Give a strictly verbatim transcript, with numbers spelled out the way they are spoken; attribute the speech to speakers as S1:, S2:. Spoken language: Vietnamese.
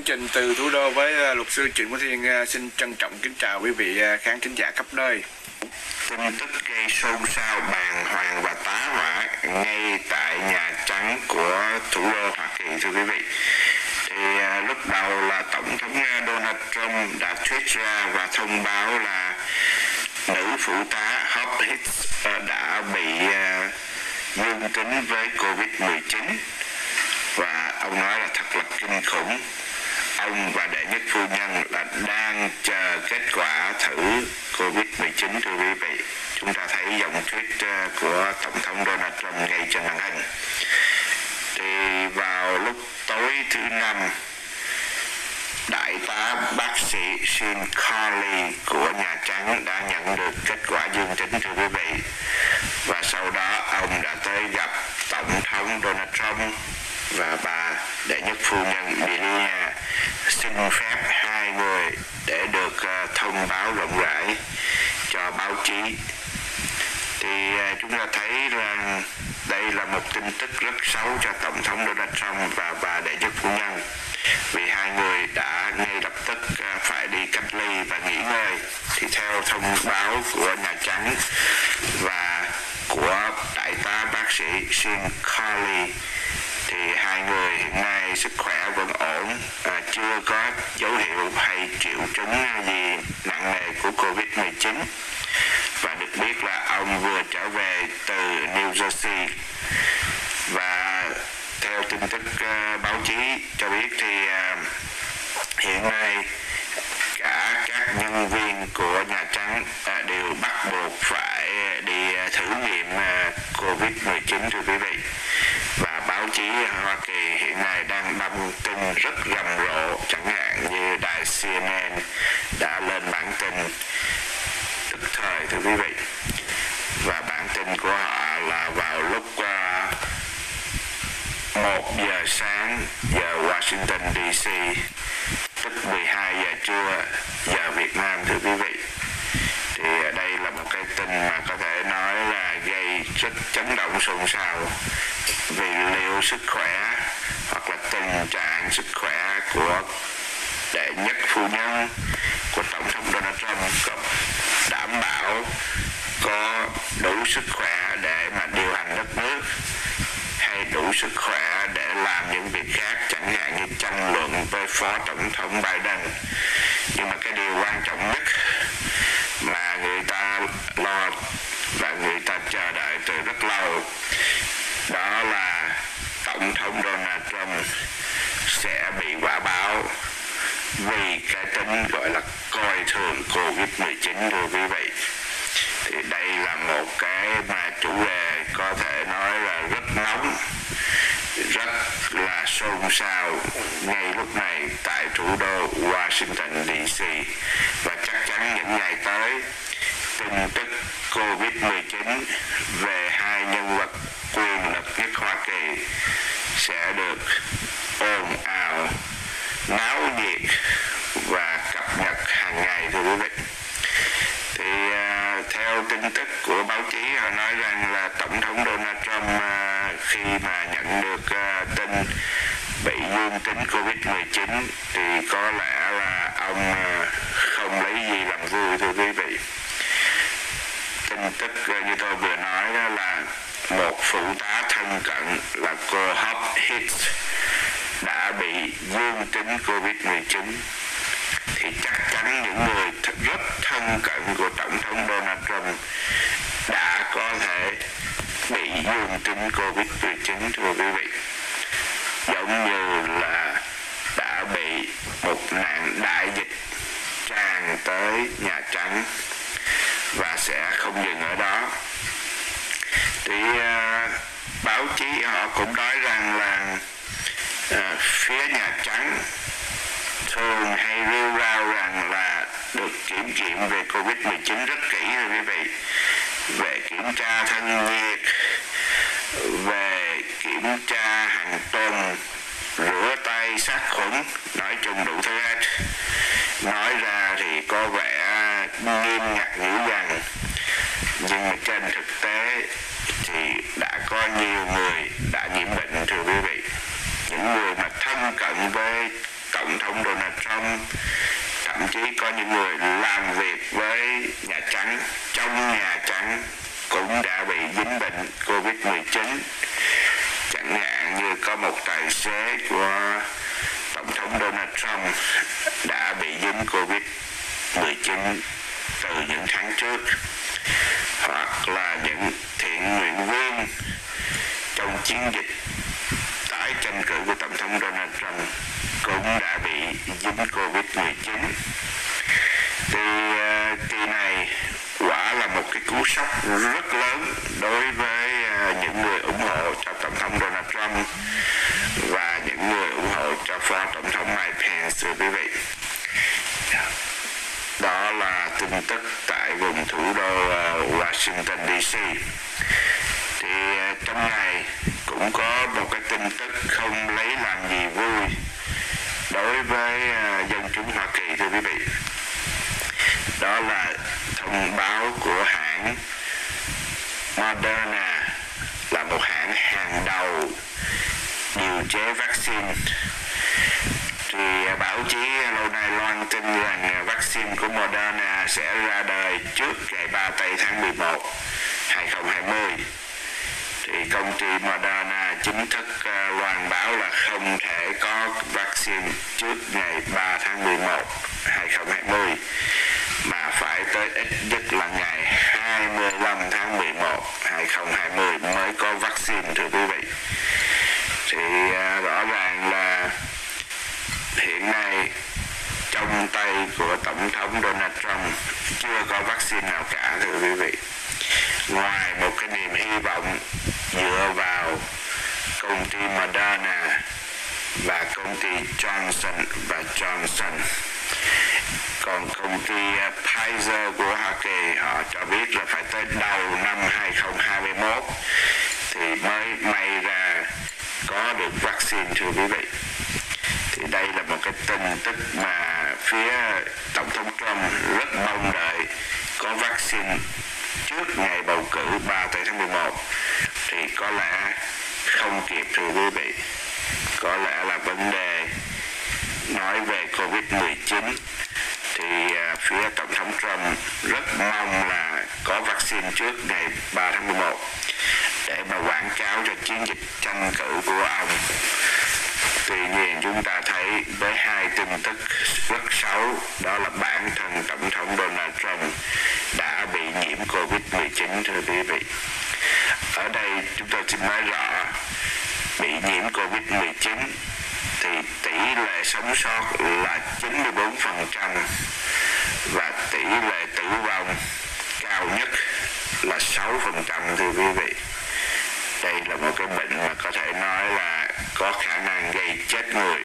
S1: Trình từ thủ đô với luật sư Trịnh Quốc Thiên xin trân trọng kính chào quý vị khán thính giả khắp nơi.
S2: Tin tức gây xôn xao bàng hoàng và tá hỏa ngay tại Nhà Trắng của thủ đô Hoa Kỳ, thưa quý vị. Thì uh, lúc đầu là Tổng thống Donald Trump đã tweet ra và thông báo là nữ phụ tá Hope Hicks uh, đã bị uh, dương tính với covid mười chín, và ông nói là thật là kinh khủng. Ông và đệ nhất phu nhân là đang chờ kết quả thử covid mười chín, thưa quý vị. Chúng ta thấy dòng tweet của Tổng thống Donald Trump ngay trên màn hình. Thì vào lúc tối thứ năm, đại tá bác sĩ Sean Carley của Nhà Trắng đã nhận được kết quả dương tính, thưa quý vị. Và sau đó ông đã tới gặp Tổng thống Donald Trump và bà đệ nhất phu nhân Melania, xin phép hai người để được uh, thông báo rộng rãi cho báo chí. Thì uh, chúng ta thấy rằng đây là một tin tức rất xấu cho Tổng thống Donald Trump và bà đệ nhất phu nhân, vì hai người đã ngay lập tức uh, phải đi cách ly và nghỉ ngơi. Thì theo thông báo của Nhà Trắng và của đại tá bác sĩ Sean Carley, thì hai người hiện nay sức khỏe vẫn ổn, à, chưa có dấu hiệu hay triệu chứng gì nặng nề của covid mười chín. Và được biết là ông vừa trở về từ New Jersey. Và theo tin tức uh, báo chí cho biết thì uh, hiện nay cả các nhân viên của Nhà Trắng uh, đều bắt buộc phải đi uh, thử nghiệm uh, covid mười chín, thưa quý vị. Và báo chí Hoa Kỳ hiện nay đang đăng tin rất rầm rộ, chẳng hạn như đài C N N đã lên bản tin tức thời, thưa quý vị. Và bản tin của họ là vào lúc uh, một giờ sáng giờ Washington D C, tức mười hai giờ trưa giờ Việt Nam, thưa quý vị. Thì đây là một cái tin mà có thể nói là gây rất chấn động xôn xao, vì liệu sức khỏe hoặc là tình trạng sức khỏe của đệ nhất phu nhân của Tổng thống Donald Trump có đảm bảo có đủ sức khỏe để mà điều hành đất nước, hay đủ sức khỏe để làm những việc khác, chẳng hạn như tranh luận với Phó Tổng thống Biden. Nhưng mà cái điều quan trọng nhất mà người ta lo và người ta chờ đợi từ rất lâu, đó là Tổng thống Donald Trump sẽ bị quả báo vì cái tính gọi là coi thường covid mười chín, thưa quý vị. Thì đây là một cái mà chủ đề có thể nói là rất nóng, rất là xôn xao ngay lúc này tại thủ đô Washington D C. Và chắc chắn những ngày tới, tin tức covid mười chín về hai nhân vật quyền lực nhất Hoa Kỳ sẽ được ồn ào, náo nhiệt và cập nhật hàng ngày, thưa quý vị. Thì uh, theo tin tức của báo chí, họ nói rằng là Tổng thống Donald Trump uh, khi mà nhận được uh, tin bị dương tính covid mười chín thì có lẽ là ông uh, không lấy gì làm vui, thưa quý vị. Tin tức uh, như tôi vừa nói đó là một phụ tá thân cận là cô Hope Hicks đã bị dương tính covid mười chín. Thì chắc chắn những người rất thân cận của Tổng thống Donald Trump đã có thể bị dương tính covid mười chín, thưa quý vị. Giống như là đã bị một nạn đại dịch tràn tới Nhà Trắng và sẽ không dừng ở đó. Thì uh, báo chí họ cũng nói rằng là uh, phía Nhà Trắng thường hay rêu rao rằng là được kiểm nghiệm về covid mười chín rất kỹ, thưa quý vị. Về kiểm tra thân nhiệt, về kiểm tra hàng tuần, rửa tay sát khuẩn, nói chung đủ thứ hết. Nói ra thì có vẻ nghiêm ngặt dữ dằn, nhưng mà trên thực tế thì đã có nhiều người đã nhiễm bệnh, thưa quý vị. Những người mà thân cận với Tổng thống chí có những người làm việc với Nhà Trắng, trong Nhà Trắng cũng đã bị dính bệnh covid mười chín. Chẳng hạn như có một tài xế của Tổng thống Donald Trump đã bị dính covid mười chín từ những tháng trước, hoặc là những thiện nguyện viên trong chiến dịch tái tranh cử của Tổng thống Donald Trump cũng đã bị dính covid mười chín. Thì uh, kỳ này quả là một cái cú sốc rất lớn đối với uh, những người ủng hộ cho Tổng thống Donald Trump và những người ủng hộ cho Phó Tổng thống Mike Pence, thưa quý vị. Đó là tin tức tại vùng thủ đô uh, Washington đê xê. Thì uh, trong ngày cũng có một cái tin tức không lấy làm gì vui đối với uh, dân chúng Hoa Kỳ, thưa quý vị. Đó là thông báo của hãng Moderna, là một hãng hàng đầu điều chế vaccine. Thì báo chí lâu nay loan tin rằng vaccine của Moderna sẽ ra đời trước ngày ba tây tháng mười một hai nghìn không trăm hai mươi. Thì công ty Moderna chính thức uh, loan báo là không thể có vaccine trước ngày ba tháng mười một hai nghìn không trăm hai mươi, mà phải tới ít nhất là ngày hai mươi lăm tháng mười một hai nghìn không trăm hai mươi mới có vaccine, thưa quý vị. Thì uh, rõ ràng là hiện nay trong tay của Tổng thống Donald Trump chưa có vaccine nào cả, thưa quý vị. Ngoài một cái niềm hy vọng dựa vào công ty Moderna và công ty Johnson và Johnson, còn công ty Pfizer của Hoa Kỳ họ cho biết là phải tới đầu năm hai nghìn không trăm hai mươi mốt thì mới may ra có được vaccine, thưa quý vị. Thì đây là một cái tin tức mà phía Tổng thống Trump rất mong đợi có vaccine trước ngày bầu cử ba tây tháng mười một. Thì có lẽ không kịp, thưa quý vị. Có lẽ là vấn đề nói về covid mười chín thì phía Tổng thống Trump rất mong là có vaccine trước ngày ba tháng mười một để mà quảng cáo cho chiến dịch tranh cử của ông. Tuy nhiên chúng ta thấy với hai tin tức rất xấu, đó là bản thân Tổng thống Donald Trump đã bị nhiễm covid mười chín, thưa quý vị. Ở đây chúng tôi xin nói rõ, bị nhiễm covid mười chín thì tỷ lệ sống sót là chín mươi bốn phần trăm và tỷ lệ tử vong cao nhất là sáu phần trăm, thưa quý vị. Đây là một cái bệnh mà có thể nói là có khả năng gây chết người